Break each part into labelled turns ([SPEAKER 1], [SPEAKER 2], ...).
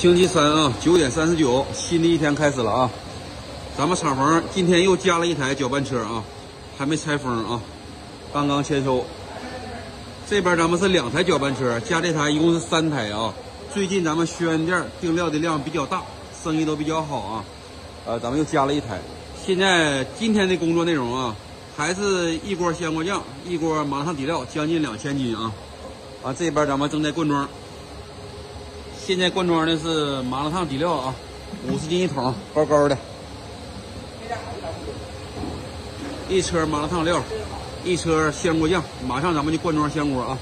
[SPEAKER 1] 星期三啊，9点39，新的一天开始了啊。咱们厂房今天又加了一台搅拌车啊，还没拆封啊，刚刚签收。这边咱们是2台搅拌车，加这台一共是3台啊。最近咱们轩辕店订料的量比较大，生意都比较好啊。咱们又加了一台。现在今天的工作内容啊，还是一锅香锅酱，一锅麻辣烫底料，将近2000斤啊。这边咱们正在灌装。现在灌装的是麻辣烫底料啊，50斤一桶，高高的。一车麻辣烫料，一车香锅酱，马上咱们就灌装香锅啊。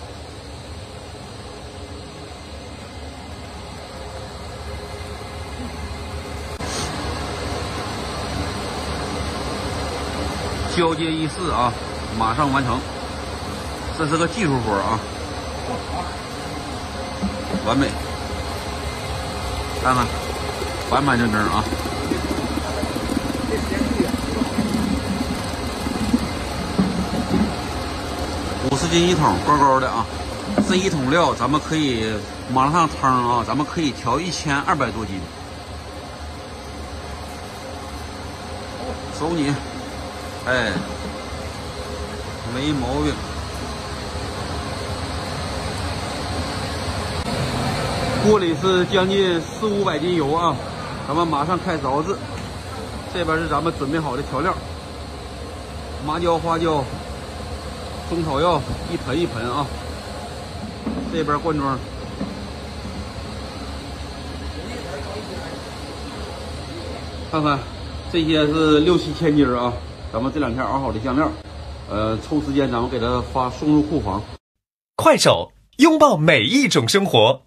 [SPEAKER 1] 交接仪式啊，马上完成。这是个技术活啊，完美。看看，板板正正啊。50斤一桶，高高的啊。这一桶料咱们可以麻辣烫汤啊，咱们可以调1200多斤。走你，哎，没毛病。锅里是将近400-500斤油啊，咱们马上开始熬制。这边是咱们准备好的调料，麻椒、花椒、中草药一盆一盆啊。这边灌装，看看这些是6-7千斤啊，咱们这2天熬好的酱料，抽时间咱们给它送入库房。
[SPEAKER 2] 快手，拥抱每一种生活。